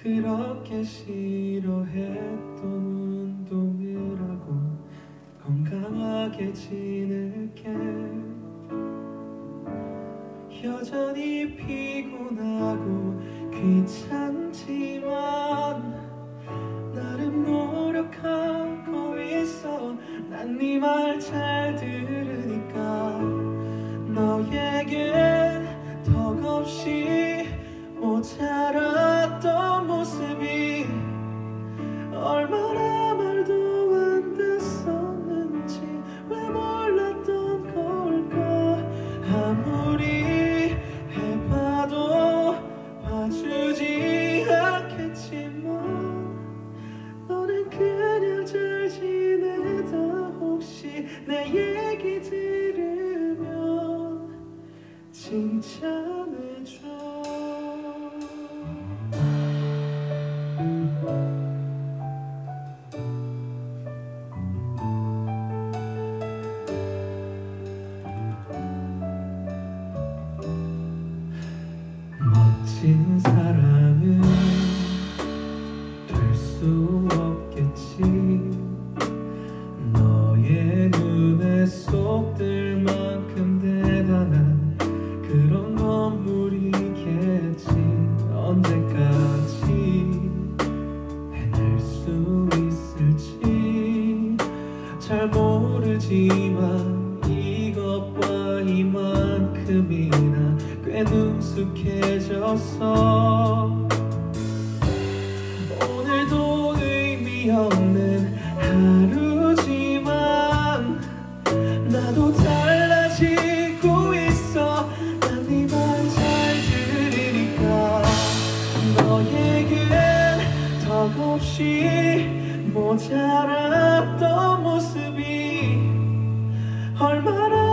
그렇게 싫어했던 운동을 하고 건강하게 지낼게. 여전히 피곤하고 귀찮지만 나름 노력하고 있어. 난 네 말 잘 들으니까 너에게 덕없이 모자랐던 모습이 얼마나 말도 안 됐었는지 왜 몰랐던 걸까. 아무리 해봐도 봐주지 않겠지만 너는 그냥 잘 지내다 혹시 내 얘기 들으면 칭찬해줘. 멋진 사람은 될 수 없겠지. 너의 눈에 쏙 들 만큼 대단한 그런 건물이겠지. 언제까지 해낼 수 있을지 잘 모르지만 이것과 이만큼이나 꽤 능숙해졌어. 오늘도 의미 없는 하루지만 나도 달라지고 있어. 난 네 말 잘 들으니까 너에겐 덕없이 모자랐던 모습이 얼마나